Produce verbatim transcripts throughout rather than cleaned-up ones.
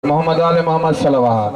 मोहम्मद वाले मोहम्मद सलवात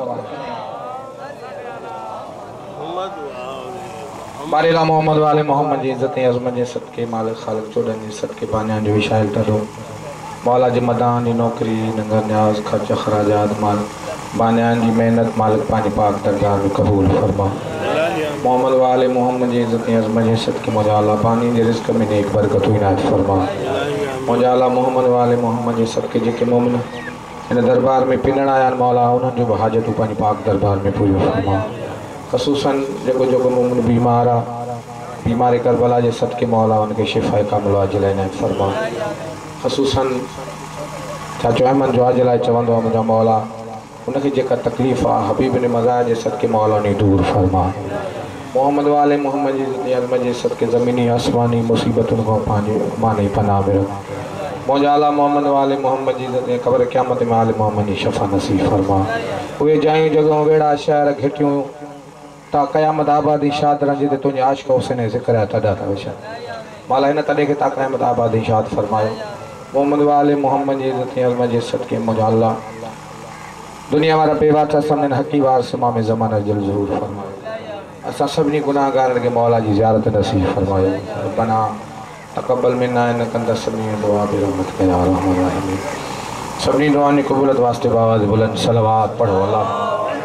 बारेला मोहम्मद वाले मोहम्मद जी इज्जत अजमत जे सदके मालिक खालिक चोडन जी सदके बानियान जो विशाल टरो मौला जी मदान जी नौकरी नंगर न्याज खर्च खराजात माल बानियान जी मेहनत मालिक पानी पाक दरगाह में कबूल फरमा। मोहम्मद वाले मोहम्मद जी इज्जत अजमत जे सदके मौला अल्लाह पानी जे रिज़्क़ में नेक बरकत इनायत फरमा। मौला अल्लाह मोहम्मद वाले मोहम्मद जे सदके जेके मोमिन इन दरबार में पिनण आया मौला उन्हनि जो हाजतूं पानी पाक दरबार में पूरी फरमा। खसूसन जेको जेको मोमिन बीमार आहे बीमारी करबला जे सदके मौला उनके शिफ़ा कामिल अजल इनायत फरमा। खसूसन चाचो अहमद जो आज लाइ चवंदो आहे मुंहिंजा मौला उनखे जेका तकलीफ़ आहे हबीब ने मज़ा जे सदके मौला उन्हें दूर फरमा। मोहम्मद वाले मोहम्मद जी अजमत जे सदके ज़मीनी आसमानी मुसीबतुनि खां पंहिंजे माने पनाह में रख। मौजा आला मोहम्मद वाले मोहम्मद जी क़ब्र क़यामत में आले मोहम्मद जी शफ़ा नसीब फरमा। उहे जायूं जगहों वेड़ा शहर घिटियूं ता क़यामत आबादी शाद रंजे ते तुंहिंजे आशिक़ हुसैन ज़िक्र तॾा था विछन माला हिन तॾहिं खे ता क़यामत आबादी शाद फरमायो। मोहम्मद वाले मोहम्मद जी इज़्ज़त अज़मत जे सदके मौला अल्लाह दुनिया वारा बेवाता समन हकी वार समा में ज़माना जल ज़रूर फरमायो। असां सभिनी गुनाहगारनि खे मौला जी ज़ियारत नसीब फरमायो। रब्बना तक़ब्बल मिन्ना इन्नका अंता समीउद दुआ बिरहमतिका या अरहमर राहिमीन। सभिनी दुआनि जी क़बूलियत वास्ते आवाज़ बुलंद सलवात पढ़ो अल्लाह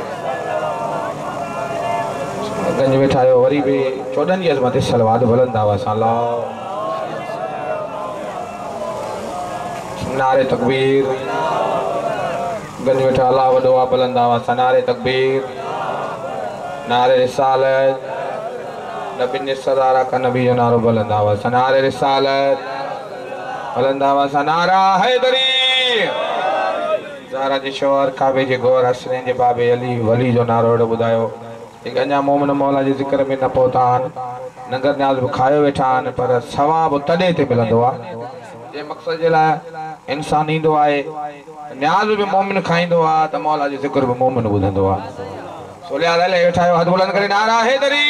गंज वेठा आहियो वरी भी चोॾहनि जी अज़मत सलवात बुलंद आवाज़ सां अल्लाह नारे तकबीर गंज वेठा अल्लाह वॾो आहे बुलंद आवाज़ सां नारे तकबीर नारे रिसालत नबी ने सदारा का नबी जो नारो बुलंद आवाज़ सां नारे रिसालत बुलंद आवाज़ सां नारा हैदरी ज़हरा जे शौहर काबे जे गौर हसनैन जे बाबे अली वली जो नारो अहिड़ो ॿुधायो जेके अञा मोमिन मौला जे ज़िक्र में न पहुता आहिनि नंगर न्याज़ बि खायो वेठा आहिनि पर सवाब तॾहिं ते मिलंदो आहे जे मक़सद जे लाइ इंसान ईंदो आहे न्याज़ बि मोमिन खाईंदो आहे त मौला जो ज़िक्र बि मोमिन ॿुधंदो आहे। सो लिहाज़ हले वेठा आहियो हथ बुलंद करे नारा हैदरी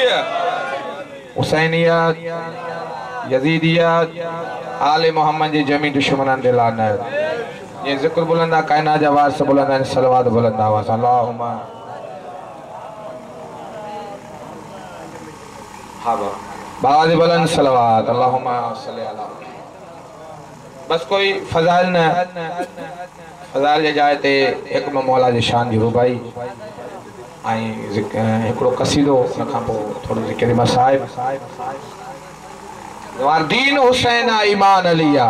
हुसैनियत यज़ीदियत आले मोहम्मद जी जमी दुश्मननि ते लानत ये ज़िक्र बुलंद आहे कायनात जा वारिस बुलंद आहिनि सलवात बुलंद आवाज़ सां अल्लाहुम्मा हाँ बाबा बुलंद सलवात अल्लाहुम्मा सल्ली अला। बस कोई फज़ाइल न फज़ाइल जे जाइ ते एक में मौला जी शान जी रुबाई ऐं हिकिड़ो कसीदो उन खां पोइ थोरो ज़िक्र मसाइब दीन हुसैन ईमान अलिया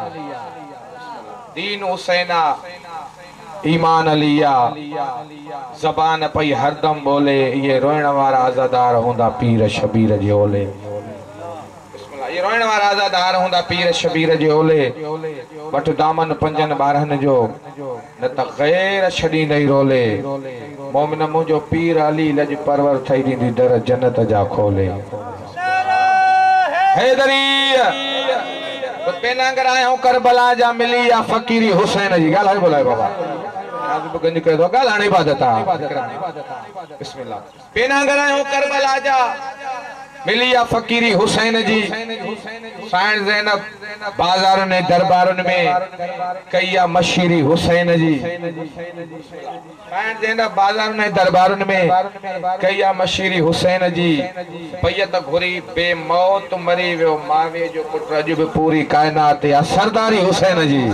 दीन हुसैन ईमान अलिया ज़बान पई हरदम बोले ये रोइण वारा आज़ादार होंदा पीर शबीर जे ओले ये रोइण वारा आज़ादार होंदा पीर शबीर जे ओले वठ दामन पंजन ॿारहनि जो न त ग़ैर छॾींदई रोले मोमिन मुंहिंजो पीर अली लज परवर ठही ॾींदी दर जन्नत जा खोले। हैदरी पेनांगर आयो करबला जा मिली या फ़कीरी हुसैन जी ॻाल्हाए बोलाए बाबा गंज कयो थो ॻाल्हाइण इबादत आहे। बिस्मिल्लाह पेनांगर आयो करबला जा मिली या फ़कीरी हुसैन जी साइण ज़ैनब बाज़ार ने दरबारन में कईया मशीरी हुसैन जी साइण ज़ैनब बाज़ार ने दरबारन में कईया मशीरी हुसैन जी पैयत घुरी बेमौत मरी वियो मावे जो पुत्र अॼु बि पूरी कायनात या सरदारी हुसैन जी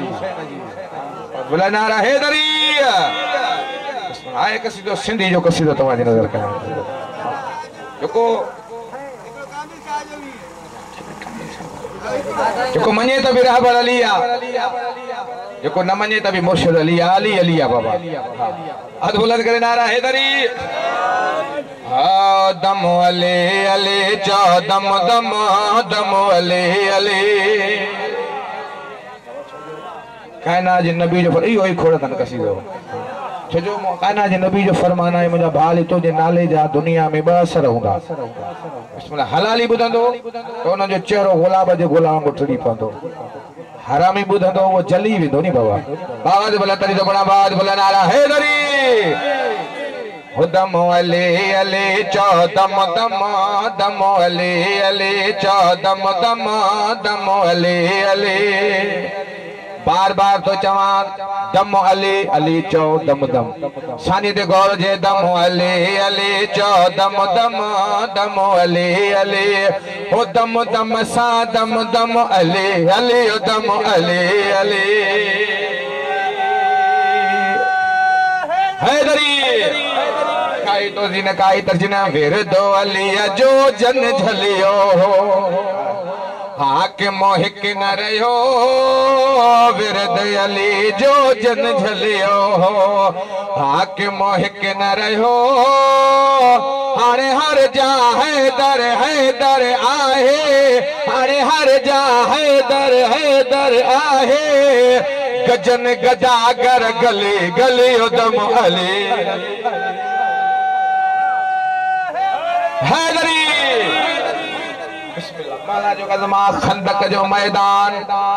बोला नारा हैदरी आए कसीदो सिंधी जो कसीदो तव्हांजी नज़र कयां जेको जेको मञे त बि रहबर अली आहे जेको न मञे त बि मुर्शिद अली आहे अली अली आहे बाबा हथ बुलंद करे नारा हैदरी हा दम अले अले चो दम दम दम अले अले कायनात जे नबी जो इहो ई खोड़ अथनि कसीदो छो जो कायनात जे नबी जो फरमान आहे मुंहिंजा भाउ तुंहिंजे नाले जा दुनिया में ॿ असर हूंदा बिस्मिल्लाह हलाली ॿुधंदो त हुनजो चेहरो गुलाब जे गुल वांगुरु टिड़ी पवंदो हरामी ॿुधंदो उहो जली वेंदो नी बाबा बाबा भला तरी तो बड़ा बात भला नारा हैदरी दम अले अले चो दम दम दम अले अले चो दम दम दम अले अले बार बार तो चवा दम अली अली चो दम दम सानी ते गौर जे दम अली अली चो दम दम दम अली अली ओ दम दम सा दम दम अली अली ओ दम अली अली हैदरी काई तो जिन काई तर्जना फिर दो अली जो जन झलियो हाके मोहिक न रहो विरद अली जो जन झलियो हाके मोहिक न रहो हारे हर जा है दर है दर आहे हारे हर जा है दर है दर आहे गजन गजागर गली गली उदम अली हैदरी माला जो कज़मा खंदक जो मैदान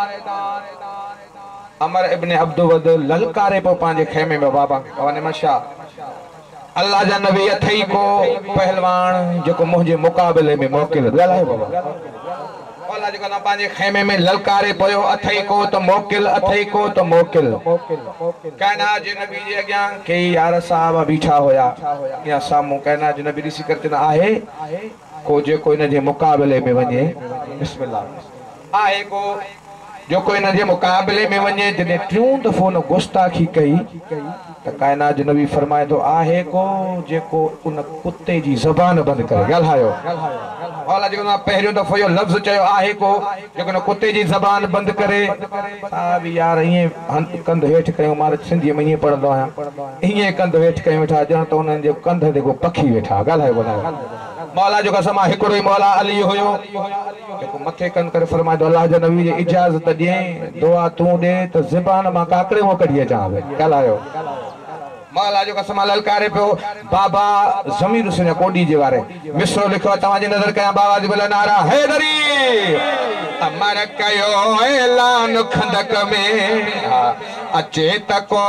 अमर इब्ने अब्दुवद ललकारे पो पांजे खेमे में बाबा बाबा ने मशा अल्लाह जा नबी अथई को पहलवान जो मुझे मुकाबले में मोकिल गलाए बाबा अल्लाह जो कना पांजे खेमे में ललकारे पयो अथई को तो मोकिल अथई को तो मोकिल कहना जे नबी जे अग्यां के यार साहब बीठा होया या सामू कहना जे नबी ऋषि करते ना आहे को जे कोई न जे मुकाबले में वने बिस्मिल्लाह आहे को जो कोई न जे मुकाबले में वने जने ट्रियों दफो न गुस्ताखी कई त कायनात जो नबी फरमाए तो आहे को जे को उन कुत्ते जी ज़बान बंद करे गलहायो वाला जो ना पहरियो दफो यो लफ्ज चयो आहे को जो न कुत्ते जी ज़बान बंद करे साहब यार ये कंध हेठ कयो मार सिंधी में ये पढ़दो आया ये कंध हेठ कयो वेठा जण तो उन जे कंध ते को पखी वेठा गलहायो बोला मौला जो कसम हिकड़ो ही मौला अली होयो जेको मथे कन करे फरमाए तो अल्लाह जो नबी जी इजाजत दे दुआ तू दे तो ज़बान मा काकड़े वो कढिए जावे गलायो मौला जो कसम ललकारे पे बाबा जमीर हुसैन कोडी जे वारे मिसरो लिखो तवा जी नजर कया बाबा जी बोला नारा हैदरी अमर कयो ऐलान खंदक में अचे तको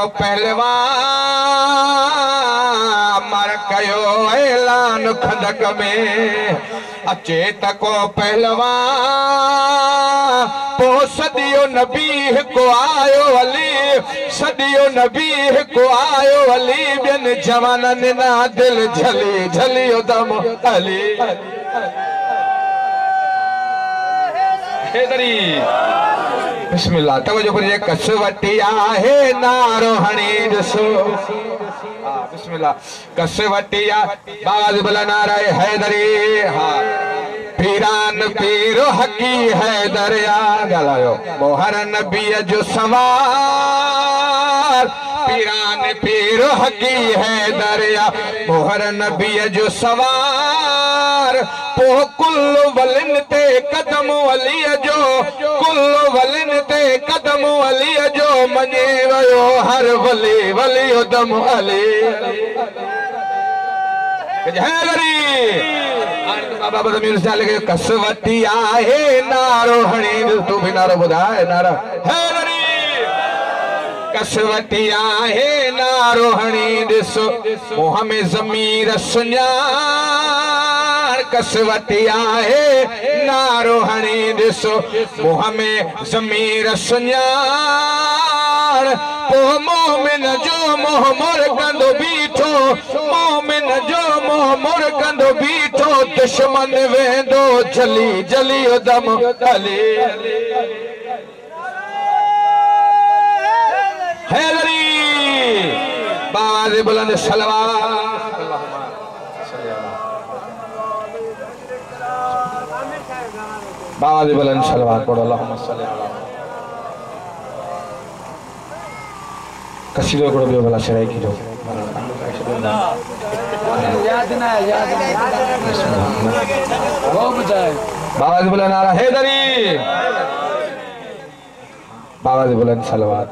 पहलवान अमर कयो ऐलान खंदक में अचे तको पहलवान पो सदियो नबी को आयो अली सदियो नबी को आयो अली बिन जवानन ना दिल झली झलियो दम अली हैदरी बिस्मिल्लाह तवज्जो करिए कसवटी आहे नारो हणी दसो हां बिस्मिल्लाह कसवटी आ बाज बला नारा हैदरी हां पीरान पीरो हकी हैदर या गलायो मोहर नबी जो सवार पीरान पीरो हकी हैदर या मोहर नबी जो सवार पो कुल वलिन ते कदम अली जो कुल वलिन ते कदम अली जो मने वयो हर वली वली उदम अली हैदरी बाबा बदमीर से लगे कसवटी आहे नारो हणी तू भी नारो बुधाए नारा हैदरी कसवटी आहे नारो हणी दिसो मोह में ज़मीर सुञाण कसवटी आहे नारो हणी दिसो मोह में ज़मीर सुञाण पो मोमिन जो मोह मोर कंदो बीठो मोमिन जो मोह मोर कंदो बीठो दुश्मन वेंदो जली जली उदम अली हैदरी बाज बुलंद सलवात बाज बुलंद सलवात पढ़ो अल्लाहुम्मा सल्ली अला कसीदो को बियो भला शराई की जो याद ना याद वो बुझाए बाबा जी बुलंद नारा हैदरी बाबा जी बुलंद सलवात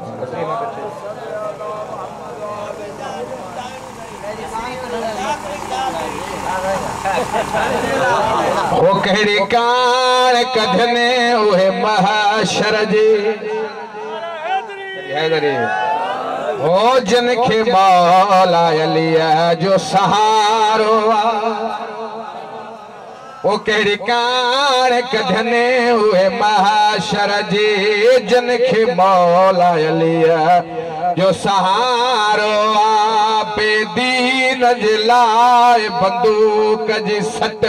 हो कहड़ी कान कढने उहे महाशर जी हैदरी हो जन के मौला अली जो सहारो ओ कहिड़ी कान कढने हुए महाशर जी जन खे मौला अलीअ जो सहारो आ बेदीन जे लाइ बंदूक जी सट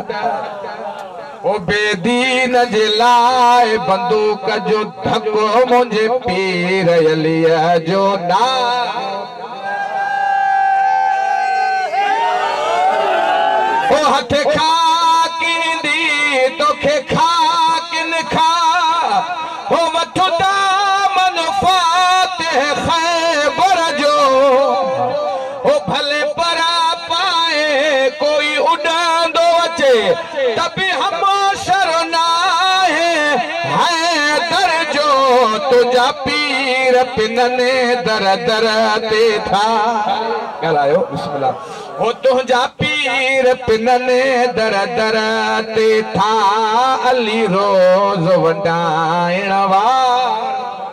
ओ बेदीन जे लाइ बंदूक जो धको मुंहिंजे पीर अलीअ जो ना ओ हथ खा कींदी तोखे खा किन खा ओ वठो दामन फातिह खैबर जो ओ भले परा पाए कोई उड़ांदो अचे तभी हम शरणा है हैदर जो तुझा पीर पिनने दर दर ते था ॻाल्हायो बिस्मिल्लाह ओ तुझा पीर पिनने दर दर ते था अली रोज़ वंडाइण वार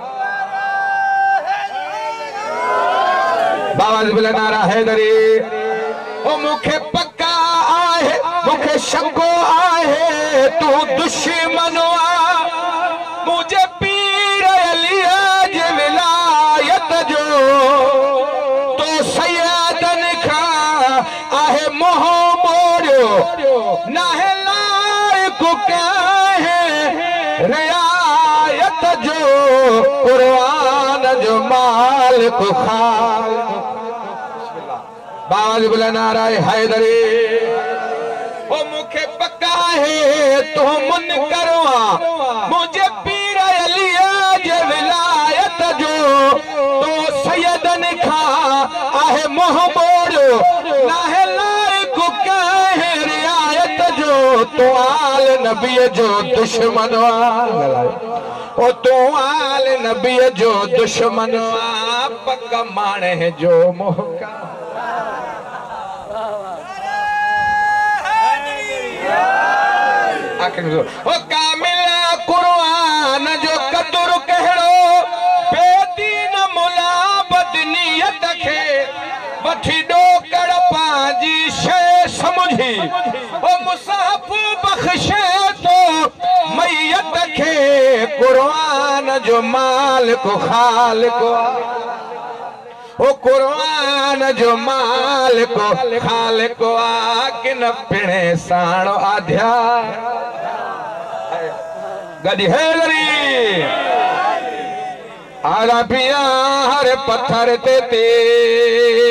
बाबा जी बोले नारा हैदरी ओ मुखे पक्का आहे मुखे शको आहे तू दुश्मन आ मुझे पीर अलीअ जे विलायत जो तो सैयदन खां आहे मोह मोड़ियो नाहे लाइक काहे रियायत जो कुरान जो मालिक खाल बाबा जी बोले नारा हैदरी ओ मुखे पक्का है तू मुन करवा मुझे पीर अलीअ जे विलायत जो तो सैयदन खां आहे मोह मोड़ियो नाहे लाइक काहे रियायत जो तो आल नबीअ जो दुश्मन आ ओ तो आल नबीअ जो दुश्मन आ पक माणे जो मोह ओ कामिल कुरान जो कदुर कहिड़ो बेदीन मुला बदनीयत खे वठी ॾोकड़ पंहिंजी शइ समुझी ओ मुसाफ़ बख़्शे तो मैयत खे कुरान जो मालिक ख़ालिक ओ कुरान जो मालिक ख़ालिक आ किन पिणे साण आध्या गॾी हैदरी आरा पिया हर पत्थर ते ते